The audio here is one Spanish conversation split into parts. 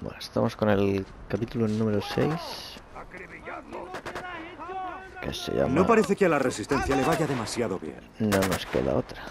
Bueno, estamos con el capítulo número 6, que se llama No parece que a la resistencia le vaya demasiado bien. No nos queda otra.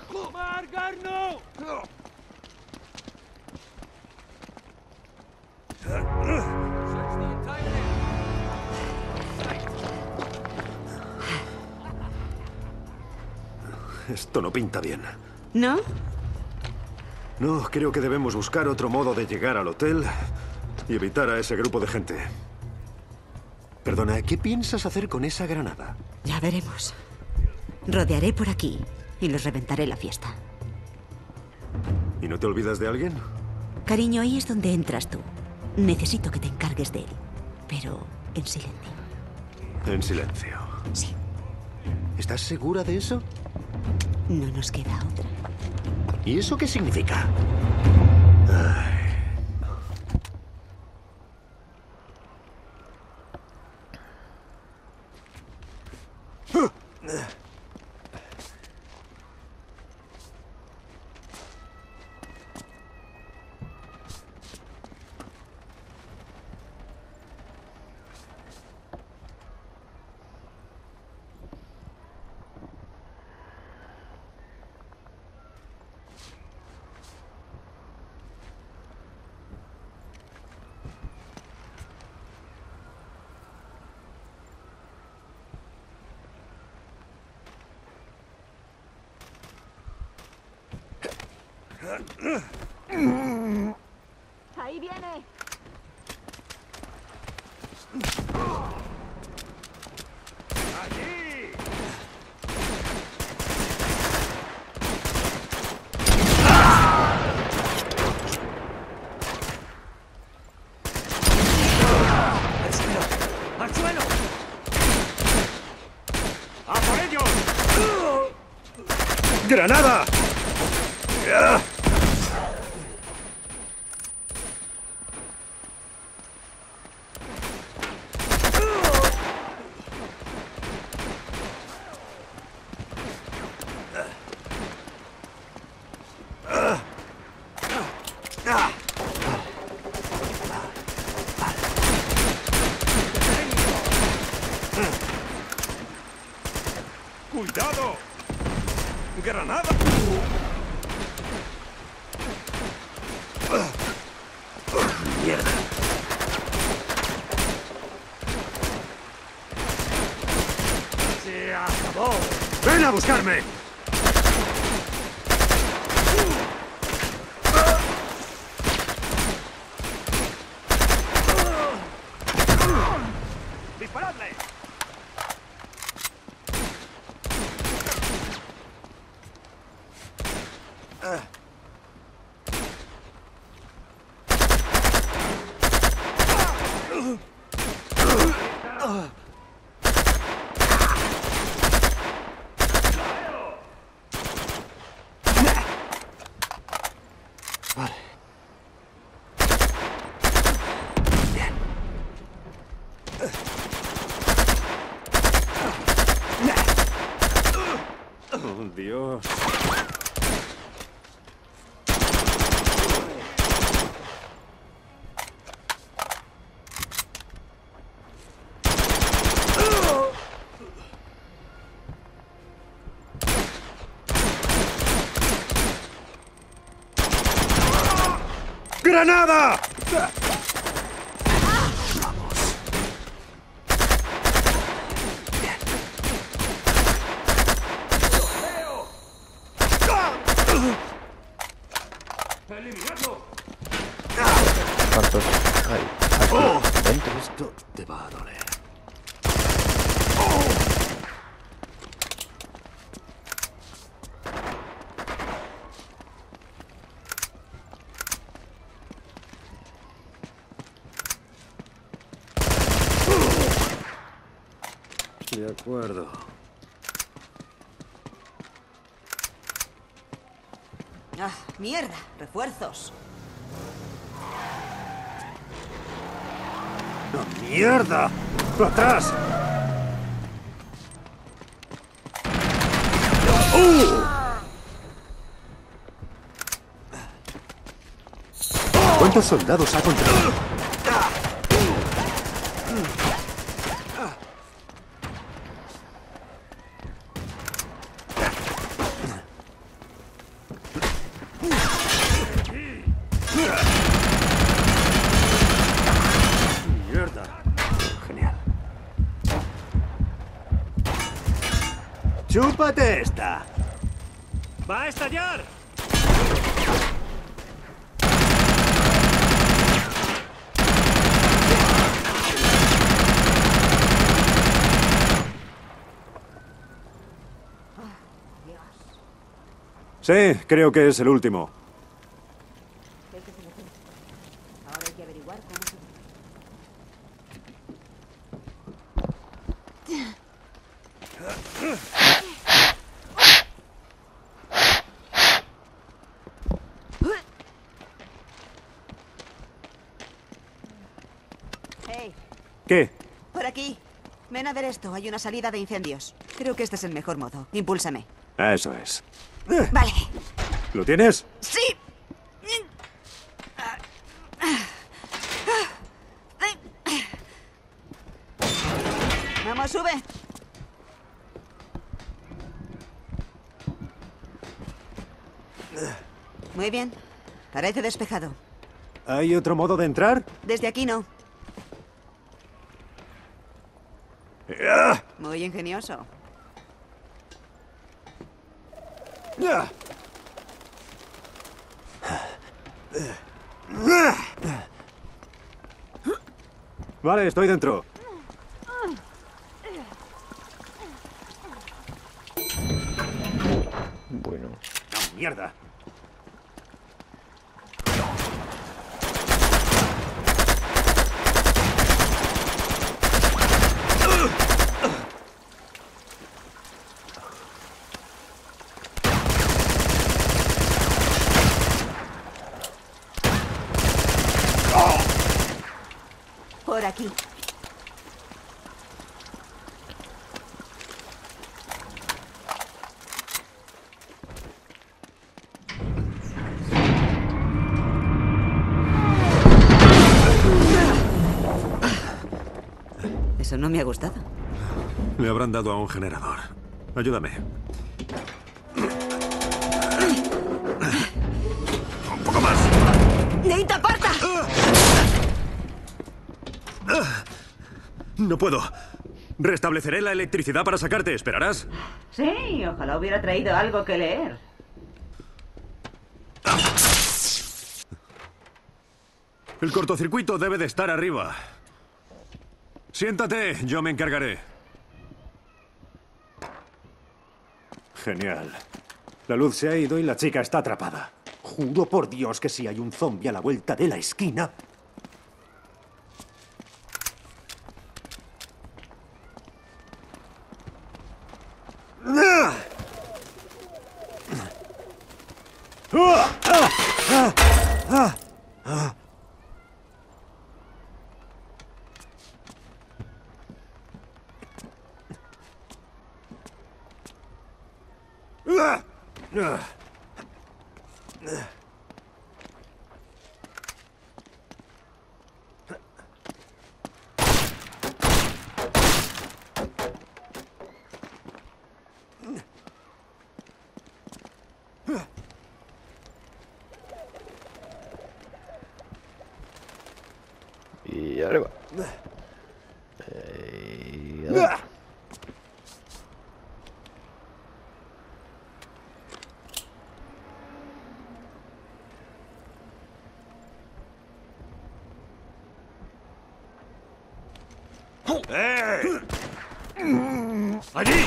Esto no pinta bien. ¿No? No, creo que debemos buscar otro modo de llegar al hotel y evitar a ese grupo de gente. Perdona, ¿qué piensas hacer con esa granada? Ya veremos. Rodearé por aquí y los reventaré la fiesta. ¿Y no te olvidas de alguien? Cariño, ahí es donde entras tú. Necesito que te encargues de él, pero en silencio. En silencio. Sí, ¿Estás segura de eso? no nos queda otra. ¿Y eso qué significa? Ay. ¡Ahí viene! ¡Al suelo! ¡A por ellos! ¡Granada! ¡Cuidado! ¡Granada! ¡Mierda! ¡Se acabó! ¡Ven a buscarme! ¡Disparadle! Vale. Bien. Oh, Dios. ¡Granada! Vamos. ¡Eliminadlo! ¿Cuántos hay aquí dentro? Esto te va a doler. De acuerdo. ¡Ah, mierda! ¡Refuerzos! ¡No, mierda! ¡Atrás! ¿Cuántos soldados ha controlado? Mierda. Genial. ¡Chúpate esta! ¡Va a estallar! Sí, creo que es el último. Ahora hay que averiguar cómo se... Hey, ¿Qué? por aquí. Ven a ver esto. Hay una salida de incendios. Creo que este es el mejor modo. Impúlsame. Eso es. Vale. ¿Lo tienes? ¡Sí! Vamos, sube. Muy bien. Parece despejado. ¿Hay otro modo de entrar? Desde aquí no. ¡Ah! Muy ingenioso. ¡Ah! Vale, estoy dentro. Bueno. ¡No, mierda! Por aquí. Eso no me ha gustado. Le habrán dado a un generador. Ayúdame. Un poco más. ¡Neita, aparta! No puedo. Restableceré la electricidad para sacarte. ¿Esperarás? Sí, ojalá hubiera traído algo que leer. El cortocircuito debe de estar arriba. Siéntate, yo me encargaré. Genial. La luz se ha ido y la chica está atrapada. Juro por Dios que si hay un zombie a la vuelta de la esquina... Y arriba. Y adentro. ¡Allí!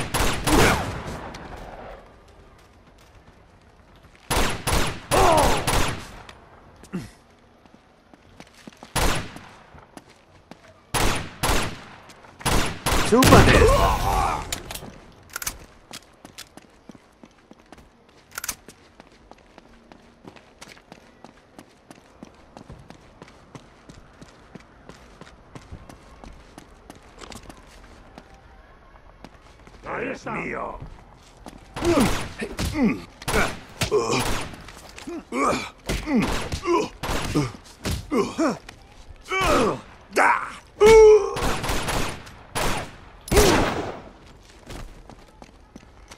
¡Chúpate! ¡Ahí está! ¡Mío!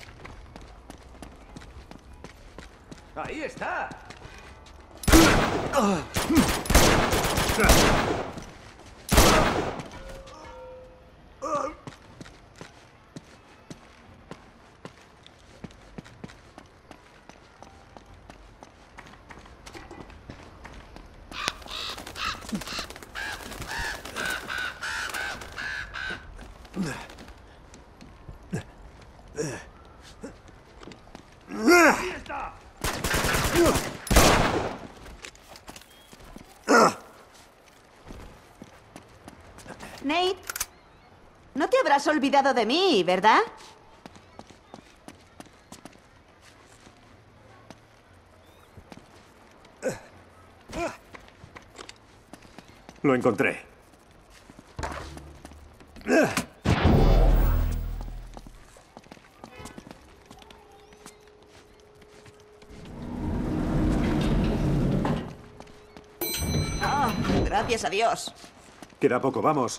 ¡Ahí está! Nate, no te habrás olvidado de mí, ¿verdad? Lo encontré. Oh, gracias a Dios. Queda poco, vamos.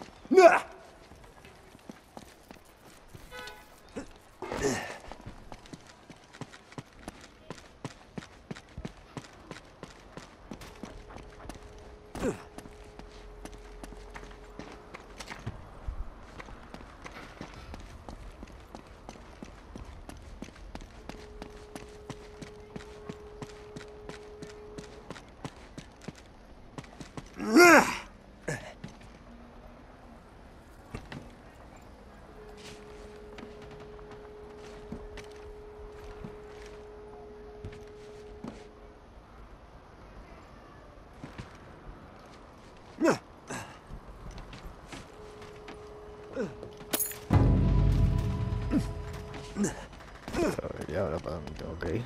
A ver, ¿y ahora para dónde tengo que ir?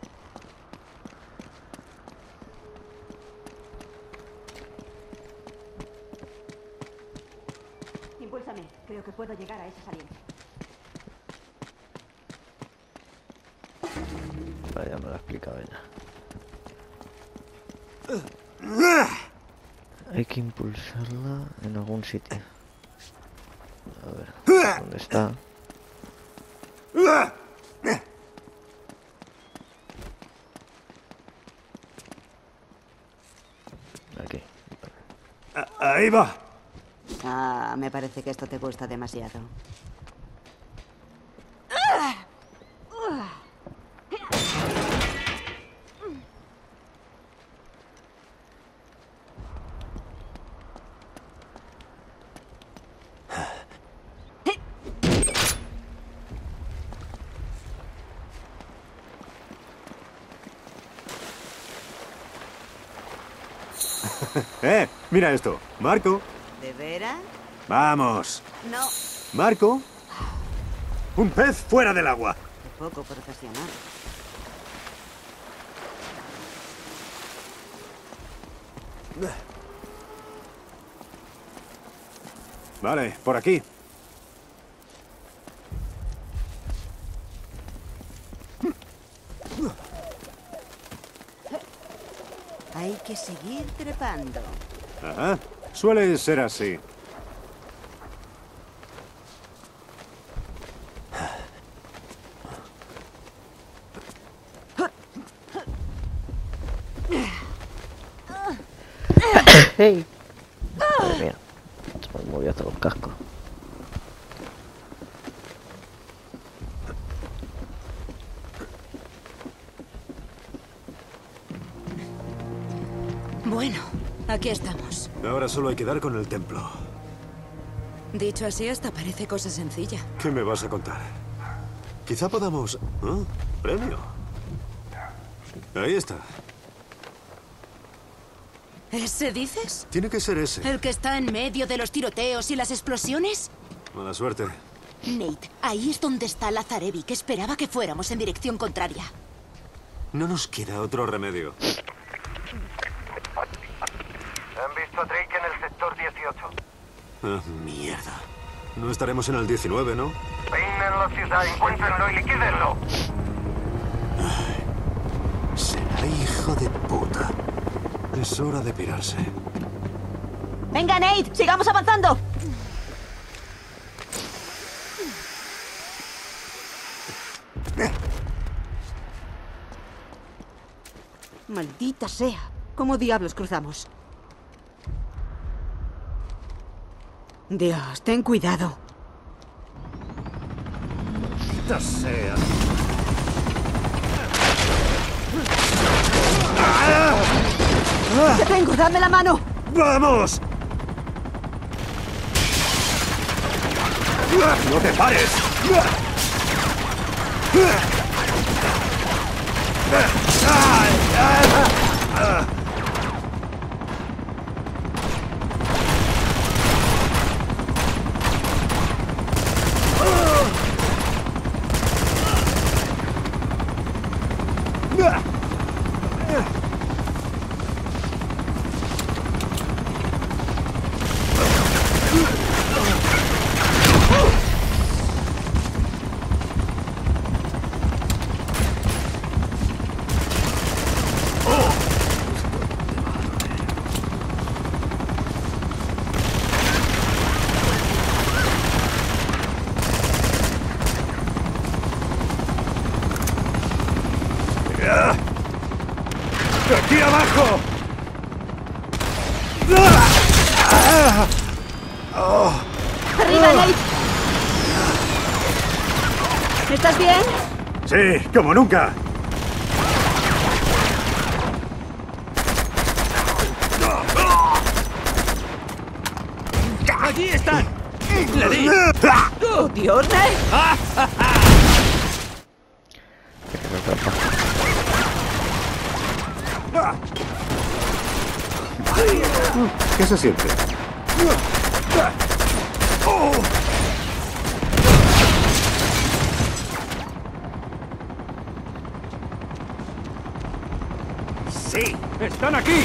Impúlsame. Creo que puedo llegar a esa salida. Vale, ya me lo ha explicado ella. Hay que impulsarla en algún sitio. A ver, ¿dónde está? Aquí. Ahí va. Ah, me parece que esto te gusta demasiado. Mira esto. Marco. ¿De veras? Vamos. No. Marco. Un pez fuera del agua. Qué poco profesional. Vale, por aquí. Hay que seguir trepando. Ajá. Suele ser así. ¡Hey! Madre mía, se me movió hasta los cascos. Bueno, aquí estamos. Ahora solo hay que dar con el templo. Dicho así, hasta parece cosa sencilla. ¿Qué me vas a contar? Quizá podamos... ¿Ah? ¿Premio? Ahí está. ¿Ese dices? Tiene que ser ese. ¿El que está en medio de los tiroteos y las explosiones? Mala suerte. Nate, ahí es donde está Lazarevic, que esperaba que fuéramos en dirección contraria. No nos queda otro remedio. Han visto a Drake en el sector 18. Ah, mierda. No estaremos en el 19, ¿no? Peinen la ciudad, encuéntrenlo y liquídenlo. Será hijo de puta. Es hora de pirarse. ¡Venga, Nate! ¡Sigamos avanzando! Maldita sea. ¿Cómo diablos cruzamos? Dios, ten cuidado. ¡Maldita sea! ¡Te tengo! ¡Dame la mano! ¡Vamos! ¡No te pares! ¡Aquí abajo! ¡Arriba, Nate! ¿Estás bien? Sí, como nunca. ¡Allí están! ¡Le di! ¡Oh, Dios, Nate! ¿Qué se siente? ¡Sí! ¡Están aquí!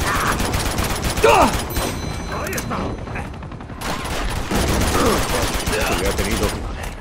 ¡Ahí está! Se le ha tenido que doler.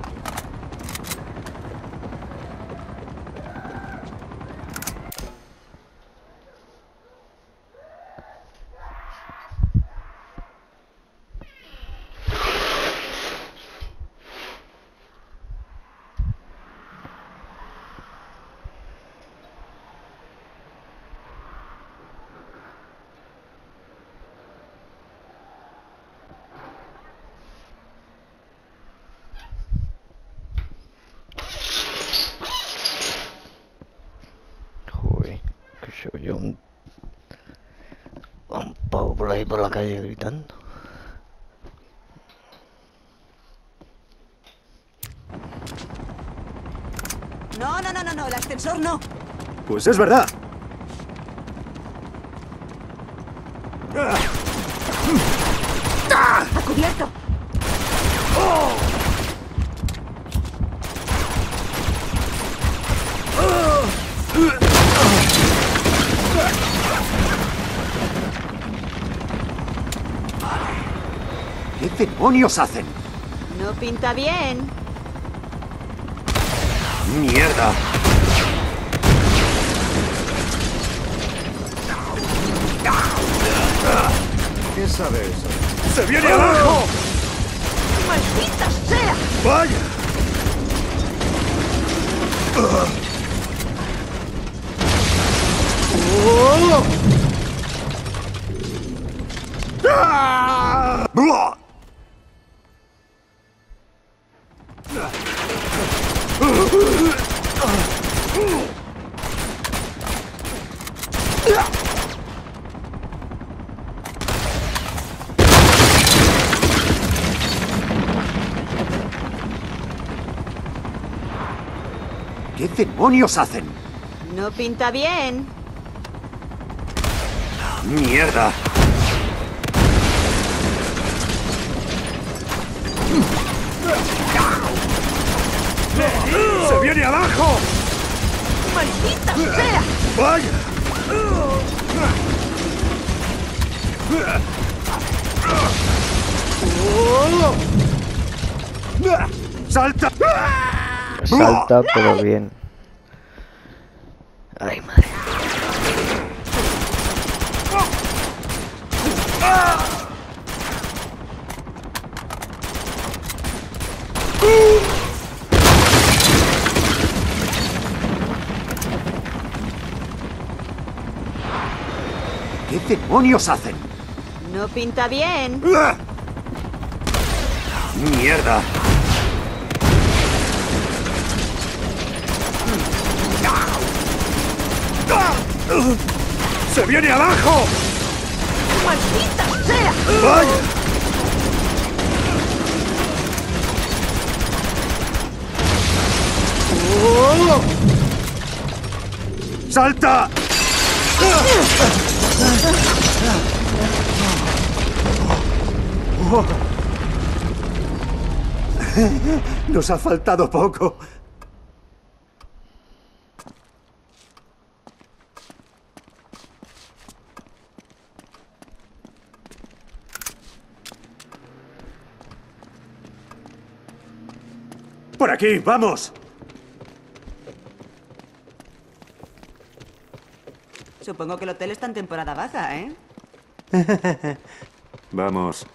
Joder, que se oye un pavo por ahí por la calle gritando. No, no, no, no, no, el ascensor no. Pues es verdad. ¡A cubierto! ¿Qué demonios hacen? No pinta bien. ¡Mierda! ¿Qué sabe eso? ¡Se viene abajo! ¡Maldita sea! ¡Vaya! ¡Buah! ¿Qué demonios hacen? No pinta bien. ¡Mierda! ¡Se viene abajo! ¡Maldita sea! ¡Vaya! ¡Salta! Salta, pero bien. Ay, madre. ¿Qué demonios hacen? No pinta bien. ¡Ah! ¡Mierda! ¡Se viene abajo! ¡Maldita sea! ¡Vaya! ¡Oh! ¡Salta! Nos ha faltado poco. Por aquí, vamos. Supongo que el hotel está en temporada baja, ¿eh? Vamos.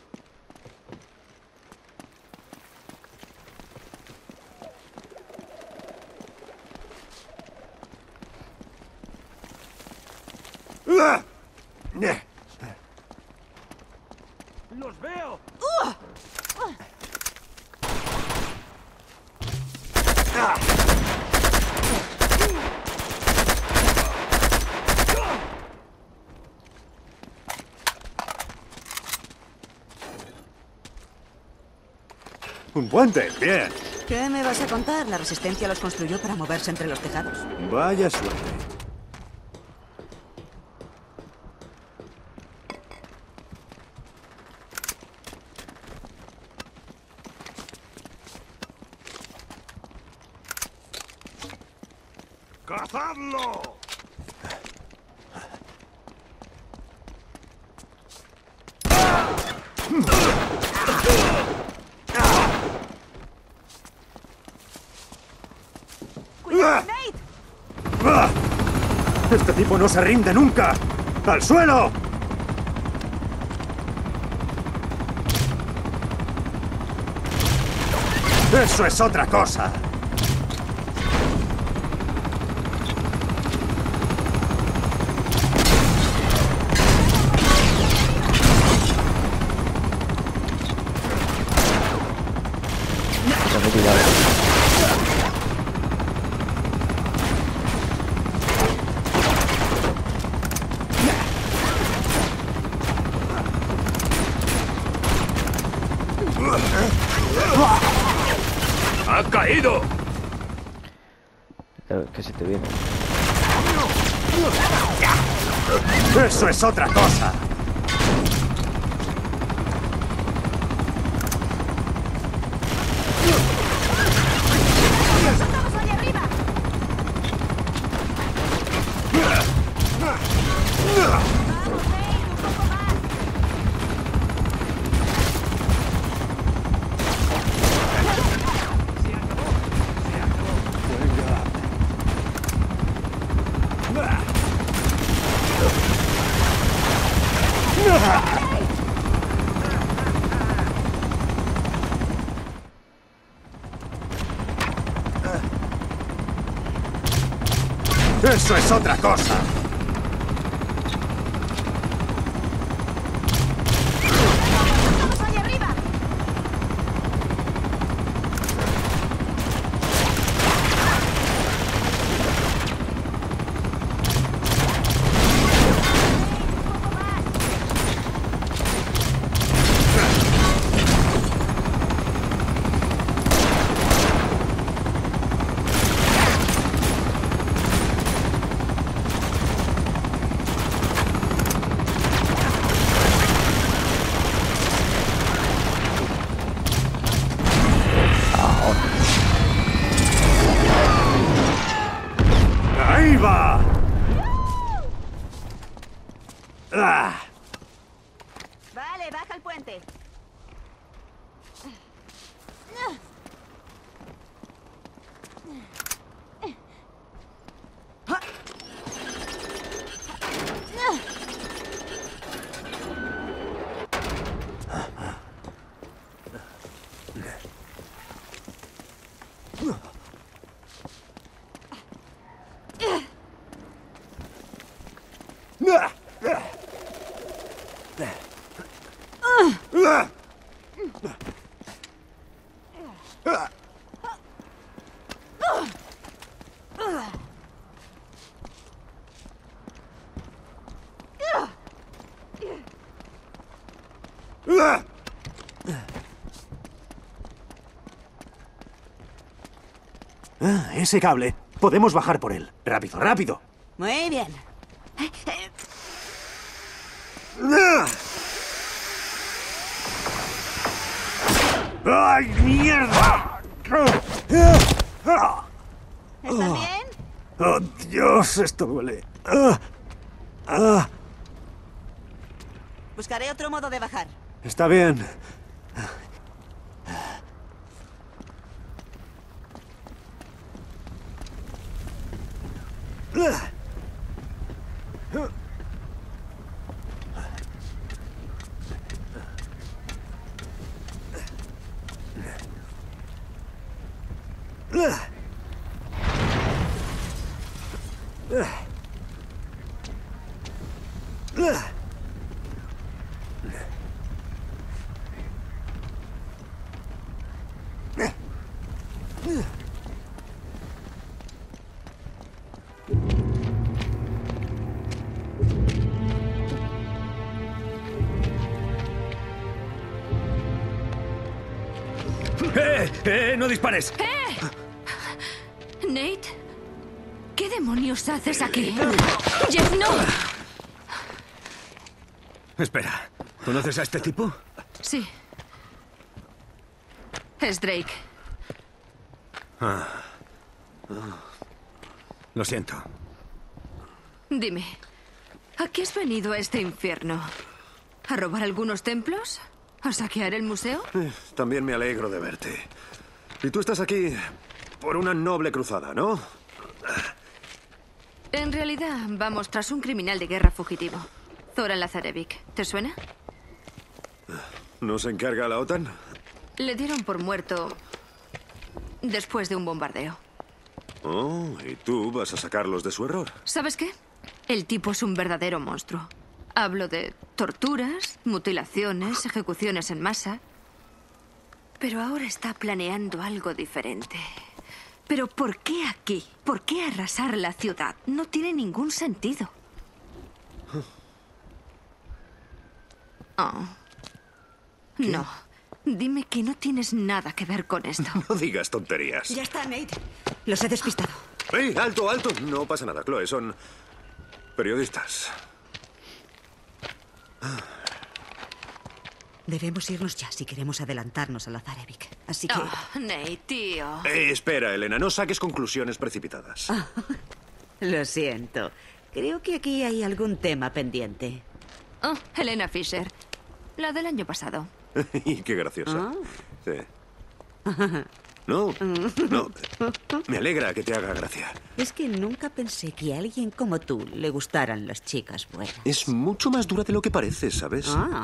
¡Ah! ¡Los veo! Un puente, bien. ¿Qué me vas a contar? La resistencia los construyó para moverse entre los tejados. Vaya suerte. ¡Cazadlo! ¡Cuidado, Nate! ¡Ah! ¡Este tipo no se rinde nunca! ¡Al suelo! ¡Eso es otra cosa! Ten cuidado. ¡Ha caído! Que se te viene. ¡Eso es otra cosa! ¡Vamos allá arriba! ¡Vamos, Nate! ¡Un poco más! ¡Eso es otra cosa! ¡Vamos allá arriba! ¡Ahí va! ¡Ah! Vale, baja el puente. ¡Ah! Ese cable. Podemos bajar por él. Rápido, rápido. Muy bien. ¡Ay, mierda! ¿Estás bien? ¡Oh, Dios! Esto duele. Buscaré otro modo de bajar. Está bien. ¡No dispares! Nate, ¿qué demonios haces aquí? Jeff, no. Espera, ¿conoces a este tipo? Sí. Es Drake. Lo siento. Dime, ¿a qué has venido a este infierno? ¿A robar algunos templos? ¿A saquear el museo? También me alegro de verte. Y tú estás aquí por una noble cruzada, ¿no? En realidad, vamos tras un criminal de guerra fugitivo. Zoran Lazarevic. ¿Te suena? ¿No se encarga la OTAN? Le dieron por muerto después de un bombardeo. Oh, ¿y tú vas a sacarlos de su error? ¿Sabes qué? El tipo es un verdadero monstruo. Hablo de torturas, mutilaciones, ejecuciones en masa. Pero ahora está planeando algo diferente. ¿Pero por qué aquí? ¿Por qué arrasar la ciudad? No tiene ningún sentido. Oh. No. Dime que no tienes nada que ver con esto. No digas tonterías. Ya está, Nate. Los he despistado. ¡Ey, alto, alto! No pasa nada, Chloe. Son periodistas. Debemos irnos ya si queremos adelantarnos a Lazarevic. Así que... Nate, tío. Espera, Elena. No saques conclusiones precipitadas. Lo siento. Creo que aquí hay algún tema pendiente. Oh, Helena Fisher. La del año pasado. Y qué graciosa. Sí. No, no. Me alegra que te haga gracia. Es que nunca pensé que a alguien como tú le gustaran las chicas buenas. Es mucho más dura de lo que parece, ¿sabes? Ah.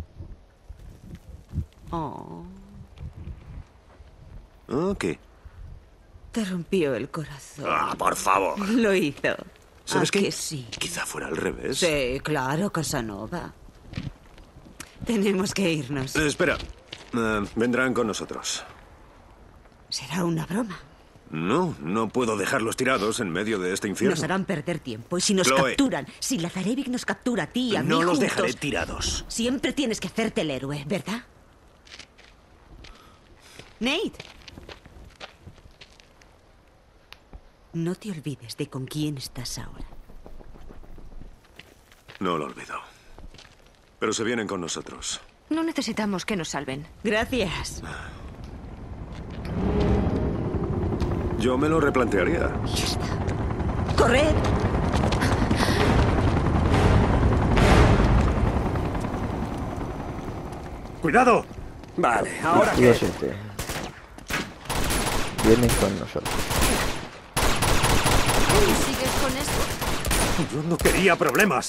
Oh. ¿Oh, qué? Te rompió el corazón. Ah, por favor. Lo hizo. ¿Sabes qué? Que sí. Quizá fuera al revés. Sí, claro, Casanova. Tenemos que irnos. Espera. Vendrán con nosotros. Será una broma. No, no puedo dejarlos tirados en medio de este infierno. Nos harán perder tiempo. Y si nos Chloe. capturan, si Lazarevic nos captura a ti y a mí No los juntos, dejaré tirados. siempre tienes que hacerte el héroe, ¿verdad? Nate. No te olvides de con quién estás ahora. No lo olvido. Pero se vienen con nosotros. No necesitamos que nos salven. Gracias. Yo me lo replantearía. ¡Corred! ¡Cuidado! Vale, ahora Lo siento. Vienen con nosotros. ¿Sigues con esto? yo no quería problemas.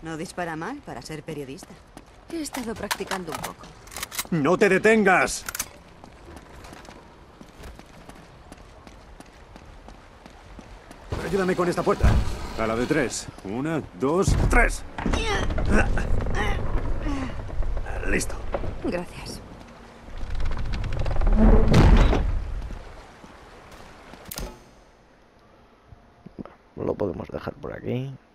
No dispara mal para ser periodista. He estado practicando un poco. ¡No te detengas! Ayúdame con esta puerta. A la de 3. 1, 2, 3. Listo. Gracias. Lo podemos dejar por aquí.